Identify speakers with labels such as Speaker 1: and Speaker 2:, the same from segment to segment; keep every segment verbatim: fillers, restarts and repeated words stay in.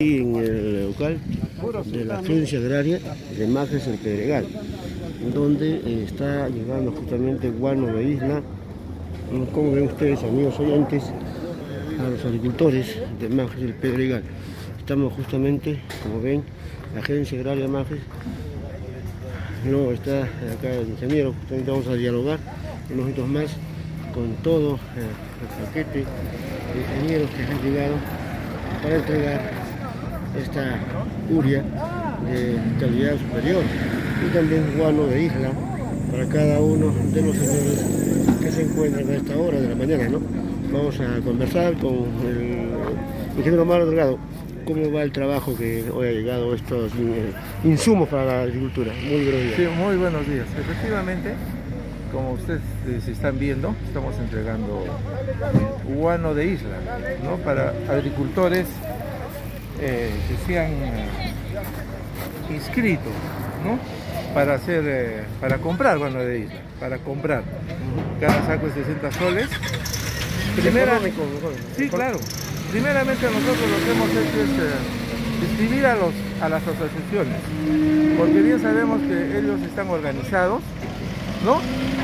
Speaker 1: En el local de la Agencia Agraria de Majes El Pedregal, donde eh, está llegando justamente guano de isla. Como ven ustedes, amigos oyentes, a los agricultores de Majes El Pedregal. Estamos justamente, como ven, la Agencia Agraria de Majes. No está acá el ingeniero, justamente vamos a dialogar unos minutos más con todo eh, el paquete de ingenieros que han llegado para entregar esta uria de calidad superior y también guano de isla para cada uno de los señores que se encuentran a esta hora de la mañana, ¿no? Vamos a conversar con el ingeniero Omar Delgado. ¿Cómo va el trabajo que hoy ha llegado estos insumos para la agricultura? Muy buenos días.
Speaker 2: Sí, muy buenos días. Efectivamente, como ustedes se están viendo, estamos entregando guano de isla, ¿no? Para agricultores eh, que se han eh, inscrito, ¿no? Para hacer, eh, para comprar guano de isla, para comprar. Cada saco es sesenta soles. Primera, sí, claro. Primeramente nosotros lo que hemos hecho es eh, inscribir a, los, a las asociaciones, porque bien sabemos que ellos están organizados, ¿no?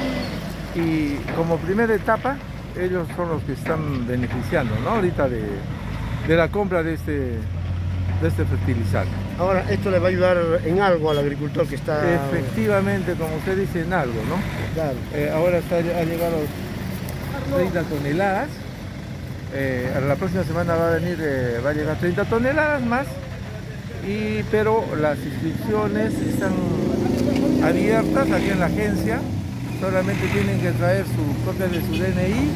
Speaker 2: Y como primera etapa, ellos son los que están beneficiando, ¿no? Ahorita de, de la compra de este, de este fertilizante.
Speaker 1: Ahora, ¿esto le va a ayudar en algo al agricultor que está...?
Speaker 2: Efectivamente, como usted dice, en algo, ¿no?
Speaker 1: Claro.
Speaker 2: Eh, ahora está, ha llegado treinta toneladas. Eh, a la próxima semana va a venir, eh, va a llegar treinta toneladas más, y, pero las inscripciones están abiertas aquí en la agencia. Solamente tienen que traer su copia de su D N I,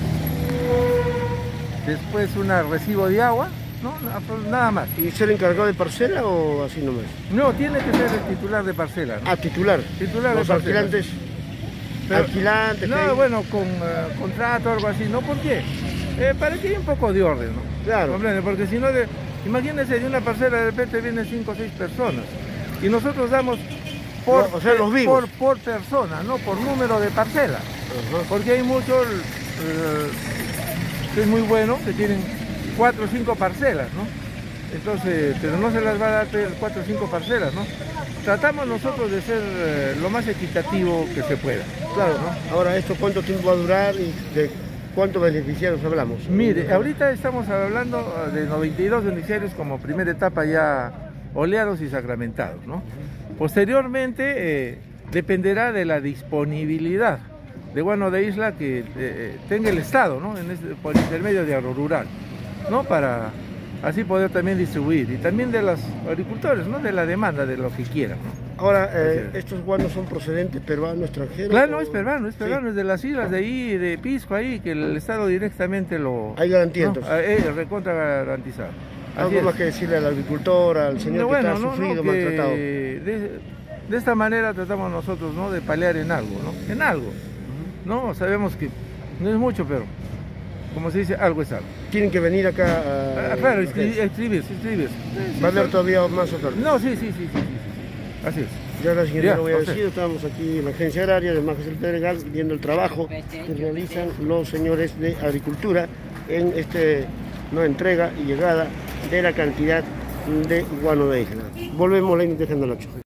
Speaker 2: después un recibo de agua, ¿no? Nada más.
Speaker 1: ¿Y ser encargado de parcela o así nomás?
Speaker 2: No, tiene que ser el titular de parcela, ¿no?
Speaker 1: Ah, titular.
Speaker 2: Titular
Speaker 1: Los
Speaker 2: de parcela.
Speaker 1: alquilantes.
Speaker 2: Pero,
Speaker 1: alquilantes.
Speaker 2: No,
Speaker 1: hay...
Speaker 2: bueno, con uh, contrato o algo así, ¿no? ¿Por qué? Eh, para que haya un poco de orden, ¿no?
Speaker 1: Claro.
Speaker 2: ¿Comprende? Porque si no, de, imagínense, de una parcela de repente vienen cinco o seis personas y nosotros damos por,
Speaker 1: no, o sea, los vivos.
Speaker 2: por, por persona, no por número de parcela. Uh-huh. Porque hay muchos eh, que es muy bueno, que tienen cuatro o cinco parcelas, ¿no? Entonces, pero no se las va a dar cuatro o cinco parcelas, ¿no? Tratamos nosotros de ser eh, lo más equitativo que se pueda.
Speaker 1: Claro, ¿no? Ahora, ¿esto cuánto tiempo va a durar y de cuántos beneficiarios hablamos?
Speaker 2: Mire, ahorita estamos hablando de noventa y dos beneficiarios como primera etapa ya oleados y sacramentados, ¿no? Posteriormente eh, dependerá de la disponibilidad de guano de isla que eh, tenga el Estado, ¿no? En este, por intermedio de Agrorural, ¿no? Para así poder también distribuir, y también de los agricultores, ¿no? De la demanda, de lo que quieran, ¿no?
Speaker 1: Ahora, eh, ¿estos guanos son procedentes peruano, extranjero?
Speaker 2: Claro,
Speaker 1: o...
Speaker 2: no, es peruano, es peruano, sí. Es de las islas de ahí, de Pisco, ahí, que el Estado directamente lo...
Speaker 1: Hay garantía,
Speaker 2: ¿no?
Speaker 1: entonces.
Speaker 2: Eh, recontra garantizado.
Speaker 1: Algo
Speaker 2: Así
Speaker 1: más
Speaker 2: es.
Speaker 1: que decirle al agricultor, al señor
Speaker 2: no,
Speaker 1: que
Speaker 2: bueno,
Speaker 1: está
Speaker 2: no,
Speaker 1: sufrido,
Speaker 2: no,
Speaker 1: maltratado.
Speaker 2: De, de esta manera tratamos nosotros, ¿no? De paliar en algo, ¿no? En algo, ¿no? Sabemos que no es mucho, pero como se dice, algo es algo.
Speaker 1: Tienen que venir acá a...
Speaker 2: Ah, claro, inscribirse, inscribirse.
Speaker 1: ¿Va a haber todavía más ofertas?
Speaker 2: No, sí, sí, sí, sí, sí, sí. Así es.
Speaker 1: Ya gracias, ingeniero,
Speaker 2: Ya,
Speaker 1: voy a
Speaker 2: okay.
Speaker 1: decir, estamos aquí en la Agencia Agraria de Majes El Pedregal viendo el trabajo que realizan los señores de agricultura en este no entrega y llegada de la cantidad de guano de isla. Volvemos la dejando el ocho.